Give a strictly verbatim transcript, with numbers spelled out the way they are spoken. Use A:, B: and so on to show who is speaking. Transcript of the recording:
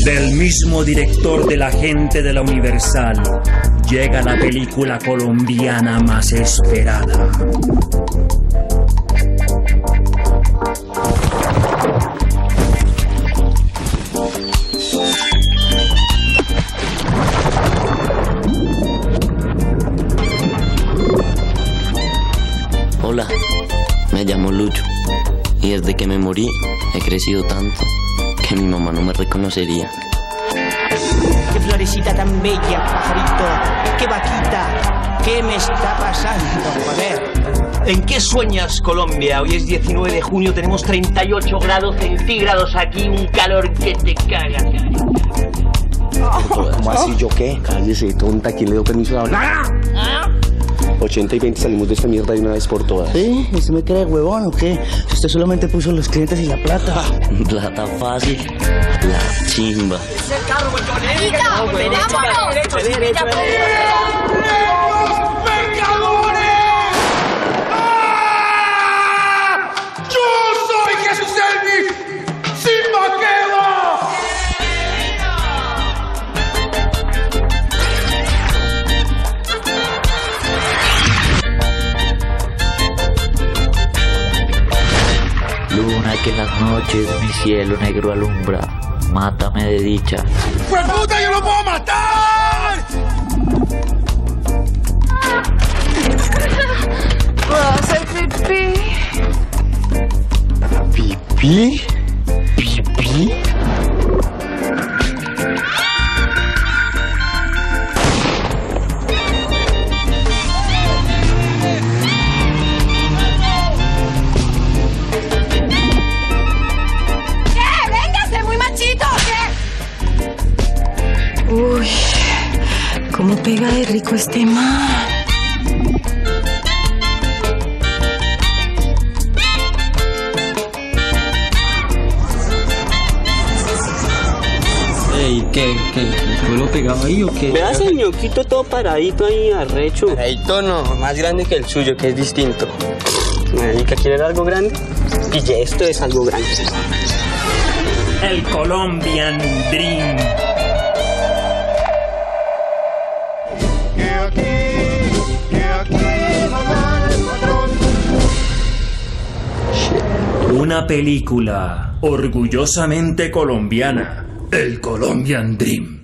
A: Del mismo director de La Gente de la Universal, llega la película colombiana más esperada.
B: Hola, me llamo Lucho y desde que me morí he crecido tanto que mi mamá no me reconocería.
C: Qué florecita tan bella, pajarito, qué vaquita, qué me está pasando, joder.
D: ¿En qué sueñas, Colombia? Hoy es diecinueve de junio, tenemos treinta y ocho grados centígrados aquí, un calor que te cagas.
E: Oh, ¿cómo así? ¿Yo qué? Cállese, tonta, ¿quién le dio permiso de hablar? ¿Ah? ochenta y veinte salimos de esta mierda de una vez por todas.
C: ¿Sí? ¿Usted me cree huevón o qué? Usted solamente puso los clientes y la plata.
B: Plata fácil, la chimba. Luna que en las noches mi cielo negro alumbra, mátame de dicha.
F: ¡Pues puta, yo lo puedo matar!
G: ¿Puedo hacer pipí?
E: ¿Pipí? ¿Pipí?
G: Uy, cómo pega de rico este man.
H: Ey, ¿qué? ¿Qué? ¿Fue lo pegado ahí o qué?
C: Me hace el ñoquito todo paradito ahí, arrecho.
H: Paradito no, más grande que el suyo, que es distinto.
C: Marica, ¿quiere algo grande? Y ya esto es algo grande.
A: El Colombian Dream. Una película orgullosamente colombiana, el Colombian Dream.